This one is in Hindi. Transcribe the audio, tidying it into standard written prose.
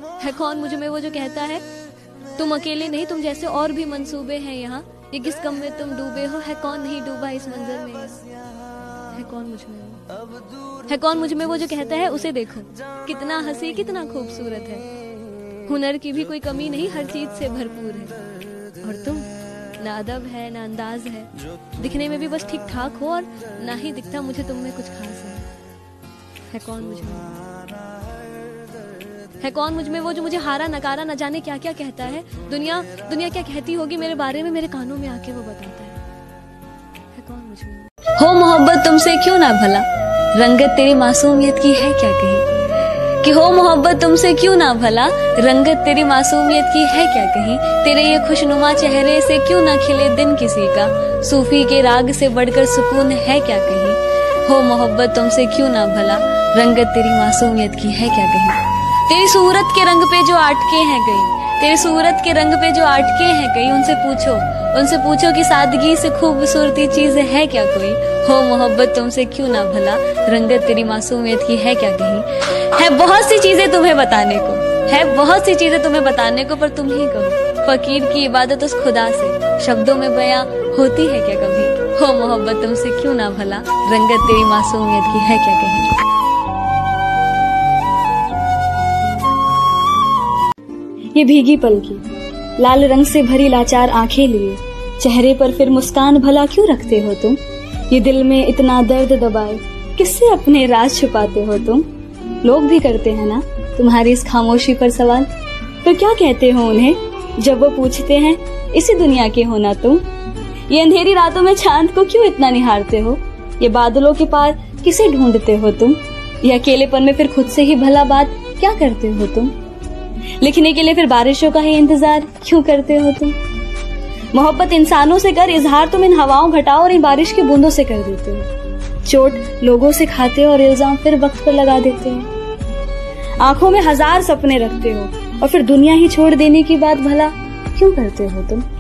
है कौन मुझ में वो जो कहता है तुम अकेले नहीं, तुम जैसे और भी मंसूबे हैं यहाँ, ये किस गम में तुम डूबे हो, है कौन नहीं डूबा इस मंजर में। है कौन मुझ में वो, है कौन मुझ में वो जो कहता है उसे देखो कितना हंसी कितना खूबसूरत है, हुनर की भी कोई कमी नहीं, हर चीज से भरपूर है। और तुम ना अदब है ना अंदाज है, दिखने में भी बस ठीक ठाक हो, और ना ही दिखता मुझे तुम में कुछ खास है कौन मुझ में, है कौन मुझ में वो जो मुझे हारा नकारा न जाने क्या क्या कहता है, दुनिया क्या कहती होगी मेरे बारे में, मेरे कानों में आके वो बताता है कौन मुझ में। हो मोहब्बत तुमसे क्यों ना भला, रंगत तेरी मासूमियत की है क्या कहीं, कि हो मोहब्बत तुमसे क्यों ना भला, रंगत तेरी मासूमियत की है क्या कहीं, तेरे ये खुशनुमा चेहरे से क्यों ना खिले दिन किसी का, सूफी के राग से बढ़कर सुकून है क्या कहीं। हो मोहब्बत तुमसे क्यों ना भला, रंगत तेरी मासूमियत की है क्या कहीं, तेरी सूरत के रंग पे जो आटके हैं कहीं, तेरी सूरत के रंग पे जो आटके हैं कहीं, उनसे पूछो कि सादगी से खूबसूरती चीज है क्या कोई। हो मोहब्बत तुमसे क्यों ना भला, रंगत तेरी मासूमियत की है क्या कहीं। है बहुत सी चीजें तुम्हें बताने को, है बहुत सी चीजें तुम्हें बताने को, पर तुम ही कहो फकीर की इबादत उस खुदा से शब्दों में बयां होती है क्या कभी। हो मोहब्बत तुमसे क्यों ना भला, रंगत तेरी मासूमियत की है क्या कहीं। ये भीगी पलकी लाल रंग से भरी लाचार आंखें लिए, चेहरे पर फिर मुस्कान भला क्यों रखते हो तुम, ये दिल में इतना दर्द दबाए किससे अपने राज छुपाते हो तुम। लोग भी करते हैं ना तुम्हारी इस खामोशी पर सवाल, तो क्या कहते हो उन्हें जब वो पूछते हैं इसी दुनिया के हो ना तुम। ये अंधेरी रातों में चांद को क्यों इतना निहारते हो, ये बादलों के पार किसे ढूंढते हो तुम, ये अकेलेपन में फिर खुद से ही भला बात क्या करते हो तुम। लिखने के लिए फिर बारिशों का ही इंतजार क्यों करते हो तुम। मोहब्बत इंसानों से कर इजहार तुम इन हवाओं घटाओ और इन बारिश की बूंदों से कर देते हो। चोट लोगों से खाते हो और इल्जाम फिर वक्त पर लगा देते हो। आंखों में हजार सपने रखते हो और फिर दुनिया ही छोड़ देने की बात भला क्यों करते हो तुम।